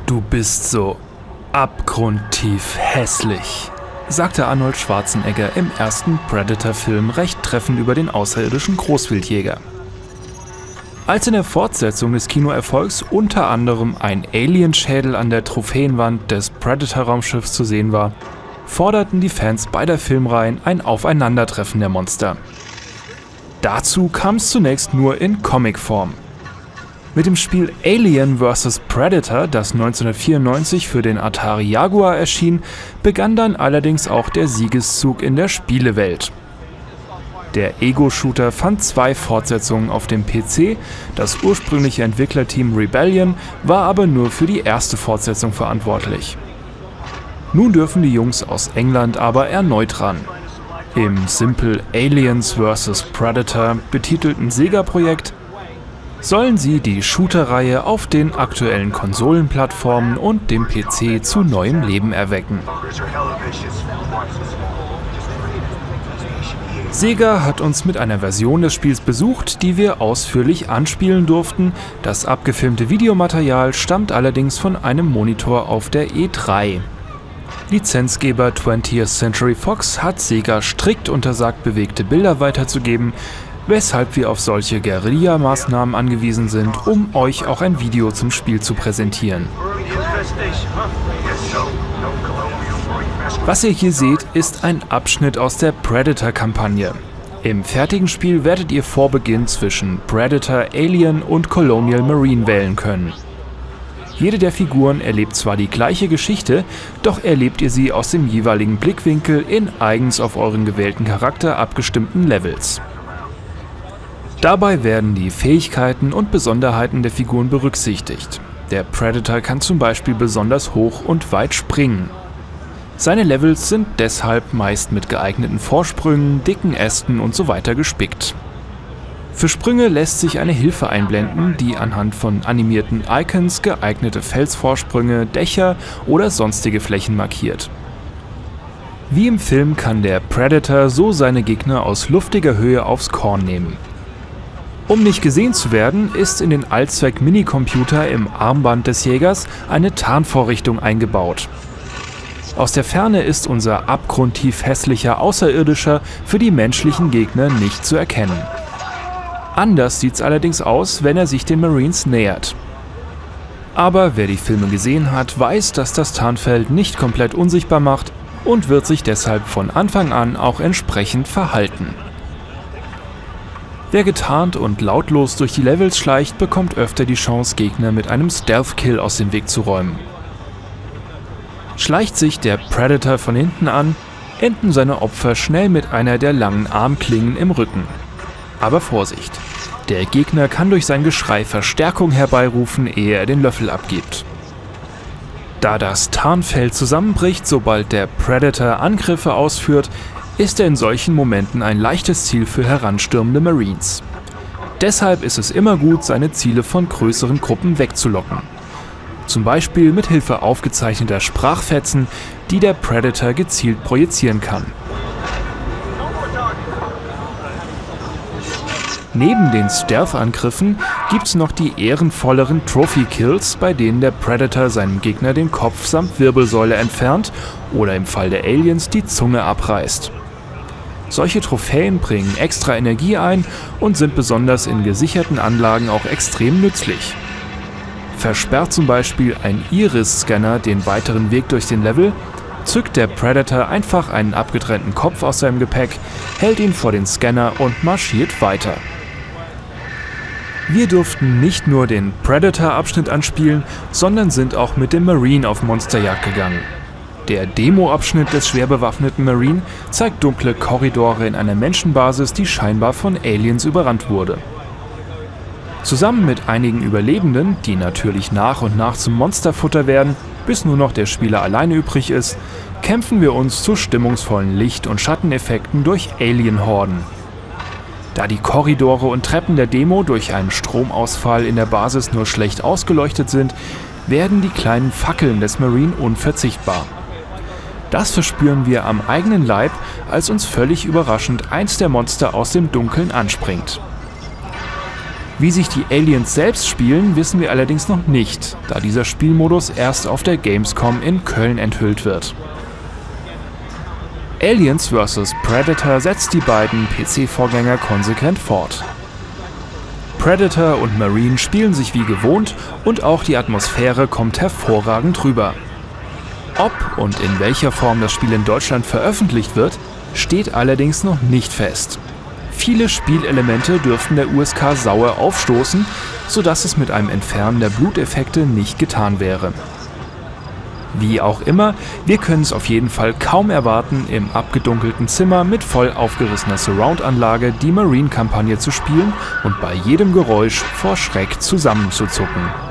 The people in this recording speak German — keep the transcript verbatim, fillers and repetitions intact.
Du bist so abgrundtief hässlich, sagte Arnold Schwarzenegger im ersten Predator-Film recht treffend über den außerirdischen Großwildjäger. Als in der Fortsetzung des Kinoerfolgs unter anderem ein Alienschädel an der Trophäenwand des Predator-Raumschiffs zu sehen war, forderten die Fans beider Filmreihen ein Aufeinandertreffen der Monster. Dazu kam es zunächst nur in Comicform. Mit dem Spiel Alien versus. Predator, das neunzehnhundertvierundneunzig für den Atari Jaguar erschien, begann dann allerdings auch der Siegeszug in der Spielewelt. Der Ego-Shooter fand zwei Fortsetzungen auf dem P C, das ursprüngliche Entwicklerteam Rebellion war aber nur für die erste Fortsetzung verantwortlich. Nun dürfen die Jungs aus England aber erneut ran. Im simpel Aliens versus. Predator betitelten Sega-Projekt sollen sie die Shooter-Reihe auf den aktuellen Konsolenplattformen und dem P C zu neuem Leben erwecken. Sega hat uns mit einer Version des Spiels besucht, die wir ausführlich anspielen durften. Das abgefilmte Videomaterial stammt allerdings von einem Monitor auf der E drei. Lizenzgeber twentieth Century Fox hat Sega strikt untersagt, bewegte Bilder weiterzugeben, weshalb wir auf solche Guerilla-Maßnahmen angewiesen sind, um euch auch ein Video zum Spiel zu präsentieren. Was ihr hier seht, ist ein Abschnitt aus der Predator-Kampagne. Im fertigen Spiel werdet ihr vor Beginn zwischen Predator, Alien und Colonial Marine wählen können. Jede der Figuren erlebt zwar die gleiche Geschichte, doch erlebt ihr sie aus dem jeweiligen Blickwinkel in eigens auf euren gewählten Charakter abgestimmten Levels. Dabei werden die Fähigkeiten und Besonderheiten der Figuren berücksichtigt. Der Predator kann zum Beispiel besonders hoch und weit springen. Seine Levels sind deshalb meist mit geeigneten Vorsprüngen, dicken Ästen und so weiter gespickt. Für Sprünge lässt sich eine Hilfe einblenden, die anhand von animierten Icons geeignete Felsvorsprünge, Dächer oder sonstige Flächen markiert. Wie im Film kann der Predator so seine Gegner aus luftiger Höhe aufs Korn nehmen. Um nicht gesehen zu werden, ist in den Allzweck-Minicomputer im Armband des Jägers eine Tarnvorrichtung eingebaut. Aus der Ferne ist unser abgrundtief hässlicher Außerirdischer für die menschlichen Gegner nicht zu erkennen. Anders sieht's allerdings aus, wenn er sich den Marines nähert. Aber wer die Filme gesehen hat, weiß, dass das Tarnfeld nicht komplett unsichtbar macht und wird sich deshalb von Anfang an auch entsprechend verhalten. Wer getarnt und lautlos durch die Levels schleicht, bekommt öfter die Chance, Gegner mit einem Stealth-Kill aus dem Weg zu räumen. Schleicht sich der Predator von hinten an, enden seine Opfer schnell mit einer der langen Armklingen im Rücken. Aber Vorsicht! Der Gegner kann durch sein Geschrei Verstärkung herbeirufen, ehe er den Löffel abgibt. Da das Tarnfeld zusammenbricht, sobald der Predator Angriffe ausführt, ist er in solchen Momenten ein leichtes Ziel für heranstürmende Marines. Deshalb ist es immer gut, seine Ziele von größeren Gruppen wegzulocken. Zum Beispiel mit Hilfe aufgezeichneter Sprachfetzen, die der Predator gezielt projizieren kann. Neben den Stealth-Angriffen gibt's noch die ehrenvolleren Trophy-Kills, bei denen der Predator seinem Gegner den Kopf samt Wirbelsäule entfernt oder im Fall der Aliens die Zunge abreißt. Solche Trophäen bringen extra Energie ein und sind besonders in gesicherten Anlagen auch extrem nützlich. Versperrt zum Beispiel ein Iris-Scanner den weiteren Weg durch den Level, zückt der Predator einfach einen abgetrennten Kopf aus seinem Gepäck, hält ihn vor den Scanner und marschiert weiter. Wir durften nicht nur den Predator-Abschnitt anspielen, sondern sind auch mit dem Marine auf Monsterjagd gegangen. Der Demo-Abschnitt des schwer bewaffneten Marine zeigt dunkle Korridore in einer Menschenbasis, die scheinbar von Aliens überrannt wurde. Zusammen mit einigen Überlebenden, die natürlich nach und nach zum Monsterfutter werden, bis nur noch der Spieler alleine übrig ist, kämpfen wir uns zu stimmungsvollen Licht- und Schatteneffekten durch Alien-Horden. Da die Korridore und Treppen der Demo durch einen Stromausfall in der Basis nur schlecht ausgeleuchtet sind, werden die kleinen Fackeln des Marine unverzichtbar. Das verspüren wir am eigenen Leib, als uns völlig überraschend eins der Monster aus dem Dunkeln anspringt. Wie sich die Aliens selbst spielen, wissen wir allerdings noch nicht, da dieser Spielmodus erst auf der Gamescom in Köln enthüllt wird. Aliens versus. Predator setzt die beiden P C-Vorgänger konsequent fort. Predator und Marine spielen sich wie gewohnt und auch die Atmosphäre kommt hervorragend rüber. Ob und in welcher Form das Spiel in Deutschland veröffentlicht wird, steht allerdings noch nicht fest. Viele Spielelemente dürften der U S K sauer aufstoßen, sodass es mit einem Entfernen der Bluteffekte nicht getan wäre. Wie auch immer, wir können es auf jeden Fall kaum erwarten, im abgedunkelten Zimmer mit voll aufgerissener Surround-Anlage die Marine-Kampagne zu spielen und bei jedem Geräusch vor Schreck zusammenzuzucken.